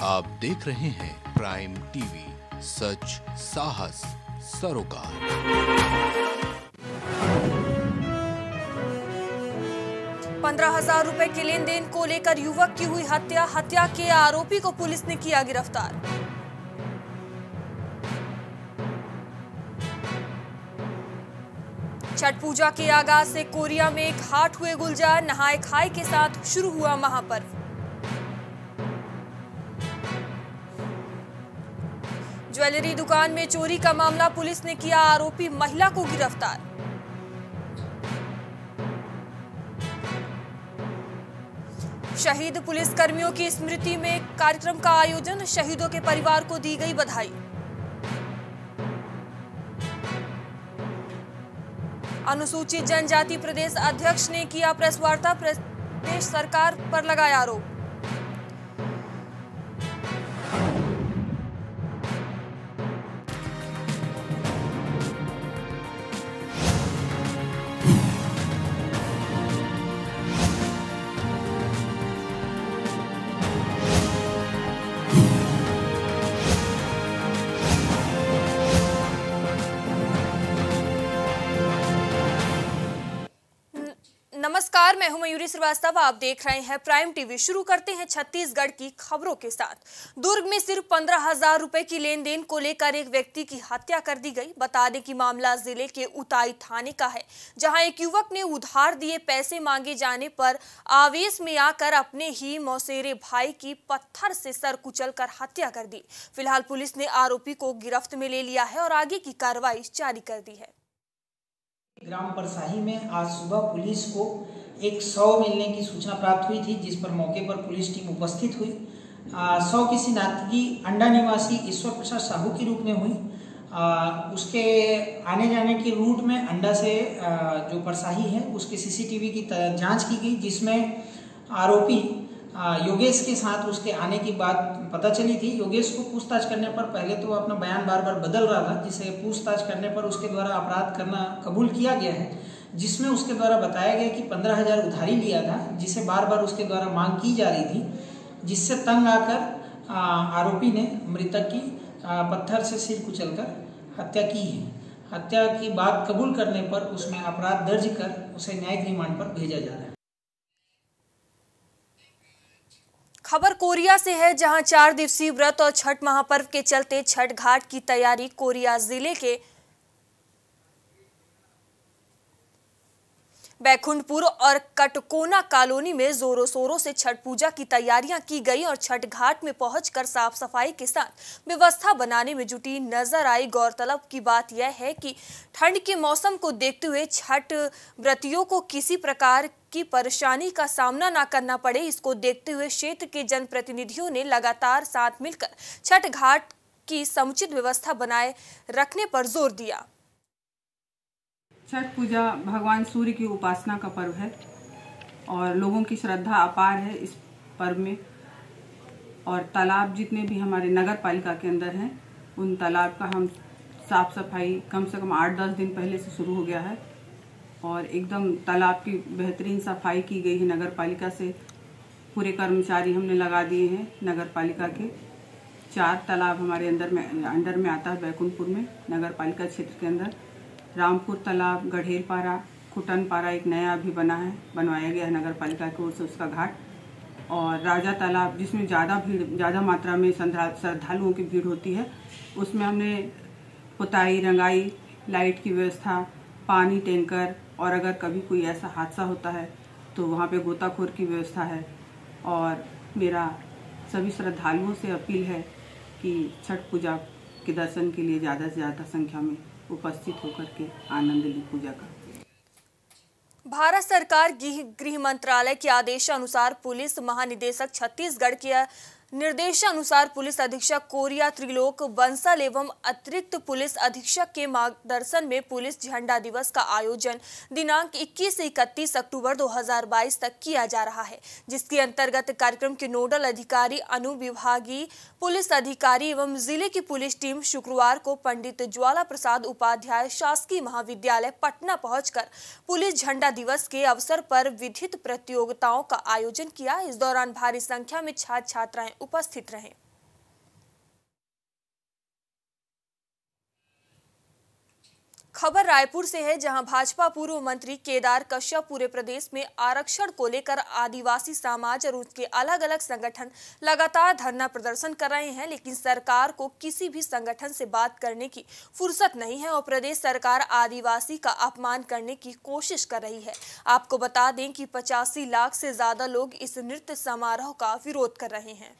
आप देख रहे हैं प्राइम टीवी, सच साहस सरोकार। 15,000 रुपए के लेन देन को लेकर युवक की हुई हत्या। हत्या के आरोपी को पुलिस ने किया गिरफ्तार। छठ पूजा के आगाज से कोरिया में घाट हुए गुलजार। नहाए खाए के साथ शुरू हुआ महापर्व। ज्वेलरी दुकान में चोरी का मामला, पुलिस ने किया आरोपी महिला को गिरफ्तार। शहीद पुलिसकर्मियों की स्मृति में कार्यक्रम का आयोजन, शहीदों के परिवार को दी गई बधाई। अनुसूचित जनजाति प्रदेश अध्यक्ष ने किया प्रेस वार्ता, प्रदेश सरकार पर लगाया आरोप। नमस्कार, मैं हूं मयूरी श्रीवास्तव। आप देख रहे हैं प्राइम टीवी। शुरू करते हैं छत्तीसगढ़ की खबरों के साथ। दुर्ग में सिर्फ 15,000 रुपए की लेन देन को लेकर एक व्यक्ति की हत्या कर दी गई। बता दें कि मामला जिले के उताई थाने का है, जहां एक युवक ने उधार दिए पैसे मांगे जाने पर आवेश में आकर अपने ही मौसेरे भाई की पत्थर से सर कुचलकर हत्या कर दी। फिलहाल पुलिस ने आरोपी को गिरफ्त में ले लिया है और आगे की कार्रवाई जारी कर दी है। ग्राम परसाही में आज सुबह पुलिस को एक 100 मिलने की सूचना प्राप्त हुई थी, जिस पर मौके पर पुलिस टीम उपस्थित हुई। 100 की शिनाख्ती अंडा निवासी ईश्वर प्रसाद साहू के रूप में हुई। उसके आने जाने के रूट में अंडा से जो परसाही है उसके सीसीटीवी की जांच की गई, जिसमें आरोपी योगेश के साथ उसके आने की बात पता चली थी। योगेश को पूछताछ करने पर पहले तो अपना बयान बार बार बदल रहा था, जिसे पूछताछ करने पर उसके द्वारा अपराध करना कबूल किया गया है, जिसमें उसके द्वारा बताया गया कि 15,000 उधारी लिया था, जिसे बार बार उसके द्वारा मांग की जा रही थी, जिससे तंग आकर आरोपी ने मृतक की पत्थर से सिर कुचलकर हत्या की है। हत्या की बात कबूल करने पर उसमें अपराध दर्ज कर उसे न्यायिक रिमांड पर भेजा जा रहा है। खबर कोरिया से है, जहां 4 दिवसीय व्रत और छठ महापर्व के चलते छठ घाट की तैयारी। कोरिया जिले के बैकुंठपुर और कटकोना कॉलोनी में जोरों शोरों से छठ पूजा की तैयारियां की गई और छठ घाट में पहुंचकर साफ सफाई के साथ व्यवस्था बनाने में जुटी नजर आई। गौरतलब की बात यह है कि ठंड के मौसम को देखते हुए छठ व्रतियों को किसी प्रकार की परेशानी का सामना न करना पड़े, इसको देखते हुए क्षेत्र के जनप्रतिनिधियों ने लगातार साथ मिलकर छठ घाट की समुचित व्यवस्था बनाए रखने पर जोर दिया। छठ पूजा भगवान सूर्य की उपासना का पर्व है और लोगों की श्रद्धा अपार है इस पर्व में। और तालाब जितने भी हमारे नगर पालिका के अंदर हैं, उन तालाब का हम साफ सफाई कम से कम 8-10 दिन पहले से शुरू हो गया है और एकदम तालाब की बेहतरीन सफाई की गई है। नगर पालिका से पूरे कर्मचारी हमने लगा दिए हैं। नगर पालिका के 4 तालाब हमारे अंडर में आता है। बैकुंठपुर में नगर पालिका क्षेत्र के अंदर रामपुर तालाब, गढ़ेलपारा, खुटनपारा एक नया भी बनवाया गया है नगर पालिका की ओर से उसका घाट, और राजा तालाब जिसमें ज़्यादा मात्रा में श्रद्धालुओं की भीड़ होती है, उसमें हमने पुताई, रंगाई, लाइट की व्यवस्था, पानी टैंकर, और अगर कभी कोई ऐसा हादसा होता है तो वहाँ पे गोताखोर की व्यवस्था है। और मेरा सभी श्रद्धालुओं से अपील है कि छठ पूजा के दर्शन के लिए ज़्यादा से ज़्यादा संख्या में उपस्थित होकर के आनंद ली पूजा का। भारत सरकार गृह मंत्रालय के आदेशानुसार पुलिस महानिदेशक छत्तीसगढ़ के निर्देशानुसार पुलिस अधीक्षक कोरिया त्रिलोक बंसल एवं अतिरिक्त पुलिस अधीक्षक के मार्गदर्शन में पुलिस झंडा दिवस का आयोजन दिनांक 21 से 31 अक्टूबर 2022 तक किया जा रहा है, जिसके अंतर्गत कार्यक्रम के नोडल अधिकारी, अनुविभागीय पुलिस अधिकारी एवं जिले की पुलिस टीम शुक्रवार को पंडित ज्वाला प्रसाद उपाध्याय शासकीय महाविद्यालय पटना पहुंचकर पुलिस झंडा दिवस के अवसर पर विधित प्रतियोगिताओं का आयोजन किया। इस दौरान भारी संख्या में छात्र छात्राएं उपस्थित रहे। खबर रायपुर से है, जहां भाजपा पूर्व मंत्री केदार कश्यप पूरे प्रदेश में आरक्षण को लेकर आदिवासी समाज और उसके अलग अलग संगठन लगातार धरना प्रदर्शन कर रहे हैं, लेकिन सरकार को किसी भी संगठन से बात करने की फुर्सत नहीं है और प्रदेश सरकार आदिवासी का अपमान करने की कोशिश कर रही है। आपको बता दें कि 85 लाख से ज्यादा लोग इस नृत्य समारोह का विरोध कर रहे हैं।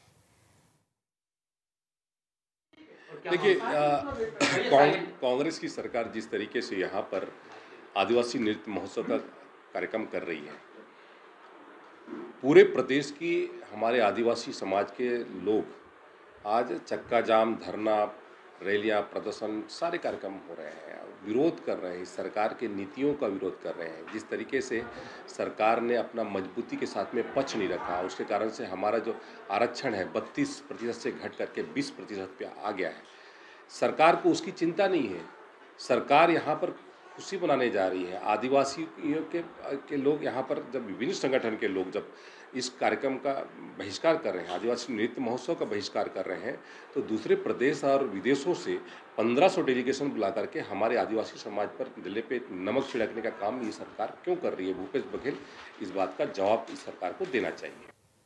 देखिए, कांग्रेस की सरकार जिस तरीके से यहाँ पर आदिवासी नृत्य महोत्सव का कार्यक्रम कर रही है, पूरे प्रदेश की हमारे आदिवासी समाज के लोग आज चक्का जाम, धरना, रैलियाँ, प्रदर्शन, सारे कार्यक्रम हो रहे हैं, विरोध कर रहे हैं, सरकार के नीतियों का विरोध कर रहे हैं। जिस तरीके से सरकार ने अपना मजबूती के साथ में पक्ष नहीं रखा, उसके कारण से हमारा जो आरक्षण है 32% से घट करके 20% पे आ गया है। सरकार को उसकी चिंता नहीं है। सरकार यहाँ पर खुशी मनाने जा रही है। आदिवासियों के लोग यहाँ पर, जब विभिन्न संगठन के लोग जब इस कार्यक्रम का बहिष्कार कर रहे हैं, आदिवासी नृत्य महोत्सव का बहिष्कार कर रहे हैं, तो दूसरे प्रदेश और विदेशों से 1500 डेलीगेशन बुला करके हमारे आदिवासी समाज पर गले पे नमक छिड़कने का काम ये सरकार क्यों कर रही है? भूपेश बघेल इस बात का जवाब इस सरकार को देना चाहिए।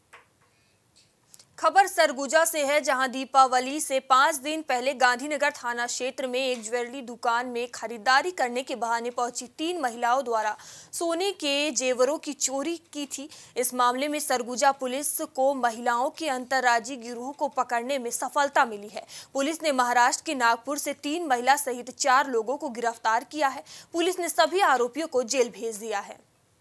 खबर सरगुजा से है, जहां दीपावली से 5 दिन पहले गांधीनगर थाना क्षेत्र में एक ज्वेलरी दुकान में खरीदारी करने के बहाने पहुंची 3 महिलाओं द्वारा सोने के जेवरों की चोरी की थी। इस मामले में सरगुजा पुलिस को महिलाओं के अंतर्राज्यीय गिरोह को पकड़ने में सफलता मिली है। पुलिस ने महाराष्ट्र के नागपुर से 3 महिला सहित 4 लोगों को गिरफ्तार किया है। पुलिस ने सभी आरोपियों को जेल भेज दिया है।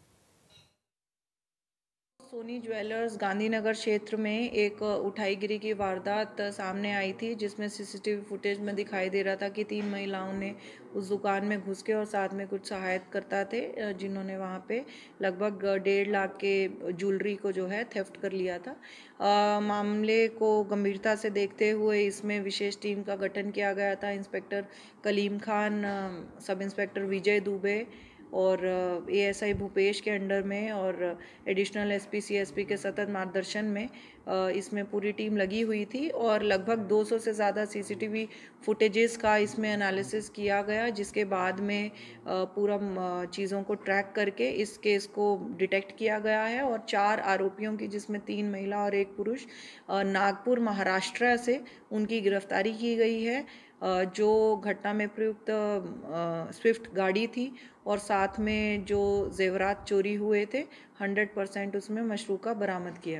सोनी ज्वेलर्स गांधीनगर क्षेत्र में एक उठाईगिरी की वारदात सामने आई थी, जिसमें सीसीटीवी फुटेज में दिखाई दे रहा था कि 3 महिलाओं ने उस दुकान में घुस के और साथ में कुछ सहायककर्ता थे, जिन्होंने वहां पे लगभग 1.5 लाख के ज्वेलरी को जो है थेफ्ट कर लिया था। मामले को गंभीरता से देखते हुए इसमें विशेष टीम का गठन किया गया था। Inspector Kaleem Khan, sub inspector Vijay Dubey और एएसआई भूपेश के अंडर में और एडिशनल एसपी सीएसपी के सतत मार्गदर्शन में इसमें पूरी टीम लगी हुई थी और लगभग 200 से ज़्यादा सीसीटीवी फुटेजेस का इसमें एनालिसिस किया गया, जिसके बाद में पूरा चीज़ों को ट्रैक करके इस केस को डिटेक्ट किया गया है और 4 आरोपियों की, जिसमें 3 महिला और 1 पुरुष, नागपुर महाराष्ट्र से उनकी गिरफ्तारी की गई है। जो घटना में प्रयुक्त स्विफ्ट गाड़ी थी और साथ में जो जेवरात चोरी हुए थे 100% उसमें मशरूका बरामद किया।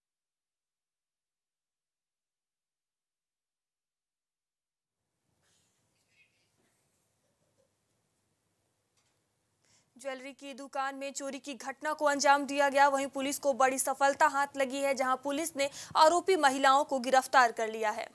ज्वेलरी की दुकान में चोरी की घटना को अंजाम दिया गया। वहीं पुलिस को बड़ी सफलता हाथ लगी है, जहां पुलिस ने आरोपी महिलाओं को गिरफ्तार कर लिया है।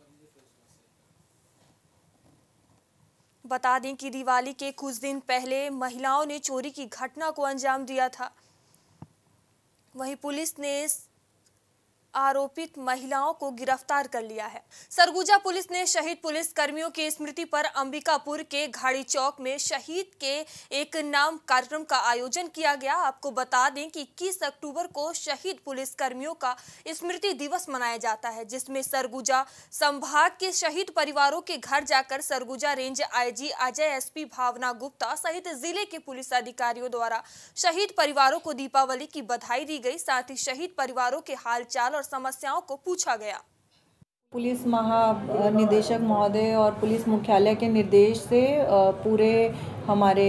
बता दें कि दिवाली के कुछ दिन पहले महिलाओं ने चोरी की घटना को अंजाम दिया था। वहीं पुलिस ने आरोपित महिलाओं को गिरफ्तार कर लिया है। सरगुजा पुलिस ने शहीद पुलिस कर्मियों की स्मृति पर अंबिकापुर के घाड़ी चौक में शहीद के एक नाम कार्यक्रम का आयोजन किया गया। आपको बता दें कि 21 अक्टूबर को शहीद पुलिस कर्मियों का स्मृति दिवस मनाया जाता है, जिसमें सरगुजा संभाग के शहीद परिवारों के घर जाकर Surguja range IG Ajay, SP Bhavna Gupta सहित जिले के पुलिस अधिकारियों द्वारा शहीद परिवारों को दीपावली की बधाई दी गई। साथ ही शहीद परिवारों के हालचाल और समस्याओं को पूछा गया। पुलिस महानिदेशक महोदय और पुलिस मुख्यालय के निर्देश से पूरे हमारे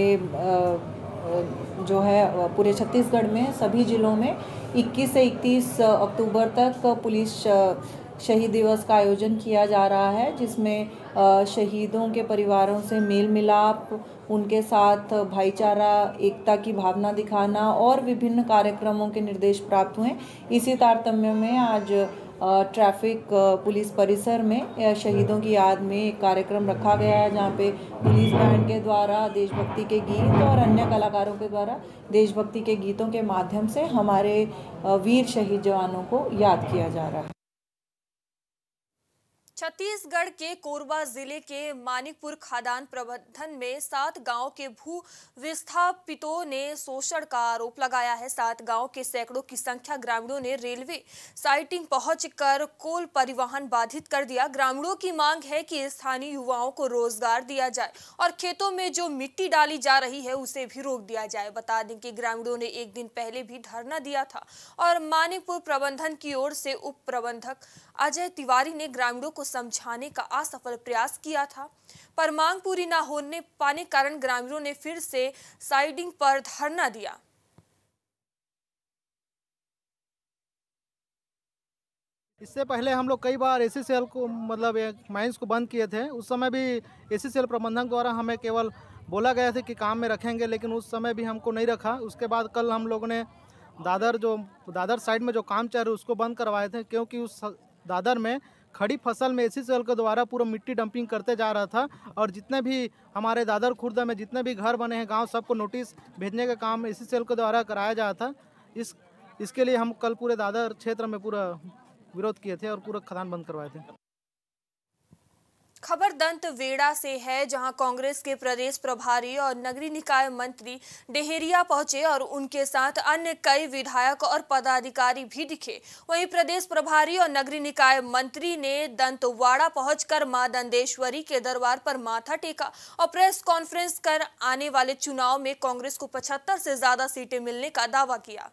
जो है पूरे छत्तीसगढ़ में सभी जिलों में 21 से 31 अक्टूबर तक पुलिस शहीद दिवस का आयोजन किया जा रहा है, जिसमें शहीदों के परिवारों से मेल मिलाप, उनके साथ भाईचारा, एकता की भावना दिखाना और विभिन्न कार्यक्रमों के निर्देश प्राप्त हुए। इसी तारतम्य में आज ट्रैफिक पुलिस परिसर में शहीदों की याद में एक कार्यक्रम रखा गया है, जहाँ पे पुलिस बैंड के द्वारा देशभक्ति के गीत और अन्य कलाकारों के द्वारा देशभक्ति के गीतों के माध्यम से हमारे वीर शहीद जवानों को याद किया जा रहा है। छत्तीसगढ़ के कोरबा जिले के मानिकपुर खादान प्रबंधन में 7 गांव के भू विस्थापितों ने शोषण का आरोप लगाया है। 7 गांव के सैकड़ों की संख्या ग्रामीणों ने रेलवे साइटिंग पहुंचकर कोल परिवहन बाधित कर दिया। ग्रामीणों की मांग है कि स्थानीय युवाओं को रोजगार दिया जाए और खेतों में जो मिट्टी डाली जा रही है उसे भी रोक दिया जाए। बता दें कि ग्रामीणों ने एक दिन पहले भी धरना दिया था और मानिकपुर प्रबंधन की ओर से उप प्रबंधक अजय तिवारी ने ग्रामीणों को समझाने का असफल प्रयास किया था, पर मांग पूरी न होने पाने कारण ग्रामीणों ने फिर से साइडिंग पर धरना दिया। इससे पहले हम लोग कई बार एसीसीएल को माइंस को बंद किए थे। उस समय भी एसीसीएल प्रबंधक द्वारा हमें केवल बोला गया था कि काम में रखेंगे, लेकिन उस समय भी हमको नहीं रखा। उसके बाद कल हम लोगों ने दादर साइड में जो काम चल रहा है उसको बंद करवाए थे, क्योंकि उस दादर में खड़ी फसल में एसीसीएल के द्वारा पूरा मिट्टी डंपिंग करते जा रहा था और जितने भी हमारे दादर खुर्दा में जितने भी घर बने हैं गांव, सबको नोटिस भेजने का काम एसीसीएल के द्वारा कराया जा था। इसके लिए हम कल पूरे दादर क्षेत्र में पूरा विरोध किए थे और पूरा खदान बंद करवाए थे। खबर दंतेवाड़ा से है, जहां कांग्रेस के प्रदेश प्रभारी और नगरीय निकाय मंत्री डेहरिया पहुंचे और उनके साथ अन्य कई विधायक और पदाधिकारी भी दिखे। वहीं प्रदेश प्रभारी और नगरीय निकाय मंत्री ने दंतेवाड़ा पहुंचकर मां दंतेश्वरी के दरबार पर माथा टेका और प्रेस कॉन्फ्रेंस कर आने वाले चुनाव में कांग्रेस को 75 से ज्यादा सीटें मिलने का दावा किया।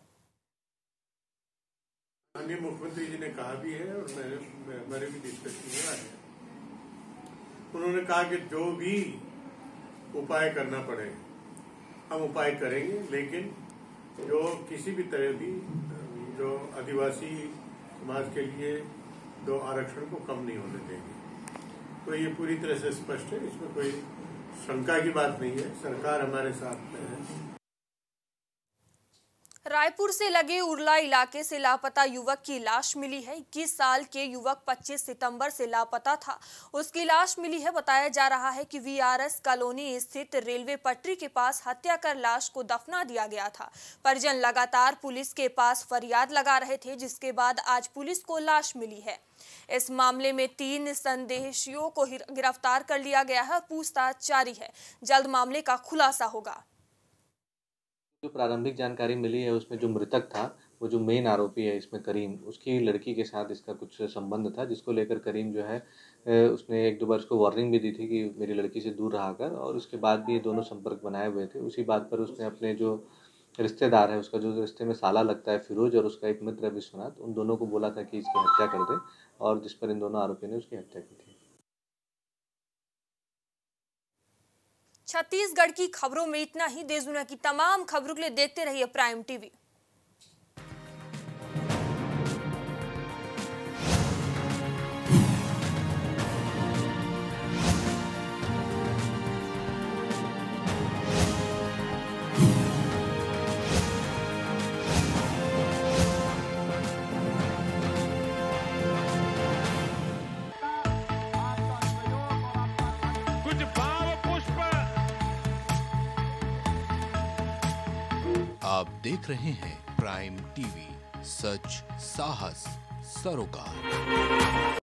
माननीय मुख्यमंत्री जी ने कहा भी है और मेरे भी डिस्कशन हुआ है। उन्होंने कहा कि जो भी उपाय करना पड़े हम उपाय करेंगे, लेकिन जो किसी भी तरह भी जो आदिवासी समाज के लिए 2 आरक्षण को कम नहीं होने देंगे। तो ये पूरी तरह से स्पष्ट है, इसमें कोई शंका की बात नहीं है। सरकार हमारे साथ में है। रायपुर से लगे उरला इलाके से लापता युवक की लाश मिली है। 21 साल के युवक 25 सितंबर से लापता था, उसकी लाश मिली है। बताया जा रहा है कि वीआरएस कॉलोनी स्थित रेलवे पटरी के पास हत्या कर लाश को दफना दिया गया था। परिजन लगातार पुलिस के पास फरियाद लगा रहे थे, जिसके बाद आज पुलिस को लाश मिली है। इस मामले में 3 संदेहियों को गिरफ्तार कर लिया गया है और पूछताछ जारी है। जल्द मामले का खुलासा होगा। जो प्रारंभिक जानकारी मिली है उसमें जो मृतक था वो जो मेन आरोपी है इसमें करीम, उसकी लड़की के साथ इसका कुछ संबंध था, जिसको लेकर करीम जो है उसने 1-2 बार उसको वार्निंग भी दी थी कि मेरी लड़की से दूर रहा कर, और उसके बाद भी ये दोनों संपर्क बनाए हुए थे। उसी बात पर उसने अपने जो रिश्तेदार है, उसका जो रिश्ते में साला लगता है फिरोज, और उसका एक मित्र है विश्वनाथ, उन दोनों को बोला था कि इसकी हत्या कर दे, और जिस पर इन दोनों आरोपियों ने उसकी हत्या की थी। छत्तीसगढ़ की खबरों में इतना ही। देश दुनिया की तमाम खबरों के लिए देखते रहिए प्राइम टीवी। आप देख रहे हैं प्राइम टीवी, सच साहस सरोकार।